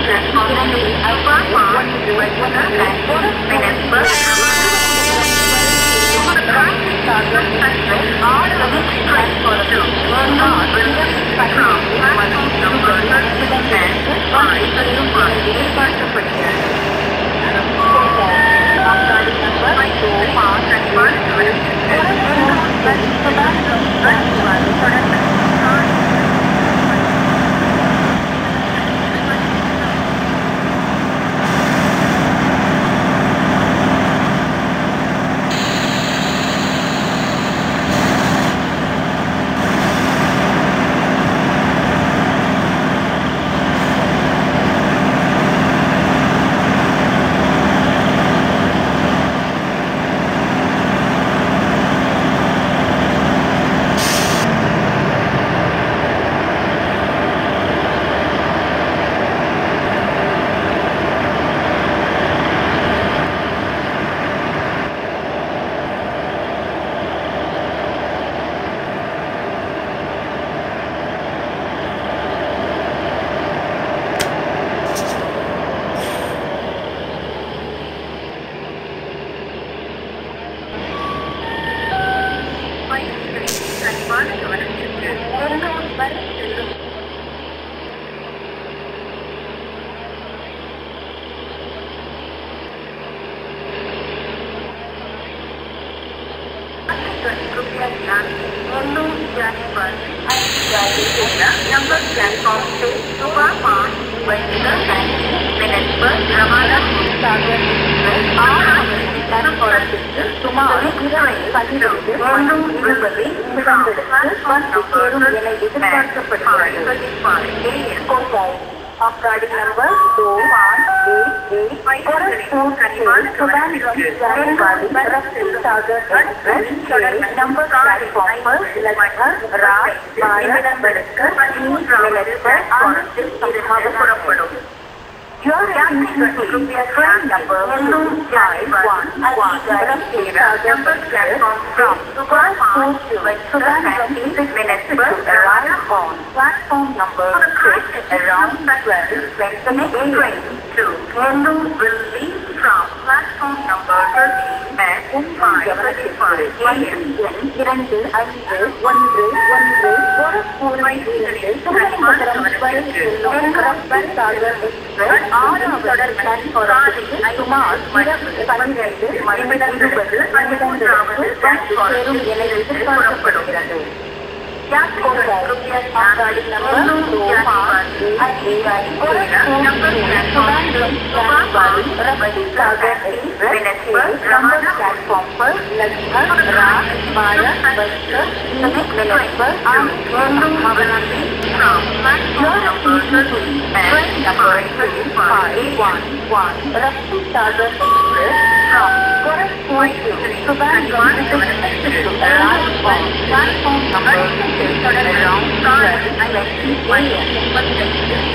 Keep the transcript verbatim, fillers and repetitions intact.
Number platform से सुबह पाँच बजकर पैंतीस मिनट पर रवाना सागर एक्सप्रेस சுமார் ஒன்றும் இருபது நிமிடங்களுக்கு வந்து சேரும் என எதிர்பார்க்கப்படுகிறது. Operating number two one eight eight corresponds to Trivandrum Janewali Rasti Sagar Express number platform पर लगभग रात बारह बजकर तीस मिनट पर आने की संभावना है. Your attention please. Train number two five one one Rasti Sagar Express from Trivandrum to Trivandrum six minutes per arrive on platform number six around twelve twenty a m to Trivandrum will leave from platform number thirteen at five thirty-five a m. இரண்டு ஐந்து ஒன்று ஒன்று கோரக்பூரிலிருந்து திருவனந்தபுரம் வரை செல்லும் ரஸ்தி Sagar express ஆறாம் தொடர் பிளாட்பாரத்திற்கு சுமார் இரவு பன்னிரண்டு மணி இருபது நிமிடங்களுக்கு வந்து சேரும் என எதிர்பார்க்கப்படுகிறது. Operating number two five eight eight corresponds to Janewali Rasti Sagar Express number platform पर लगभग रात बारह बजकर तीस मिनट पर आने की संभावना है. Your attention please. Train number three five one one Rasti Sagar Express from corresponds to Trivandrum to arrive on platform number six around twelve twenty a m.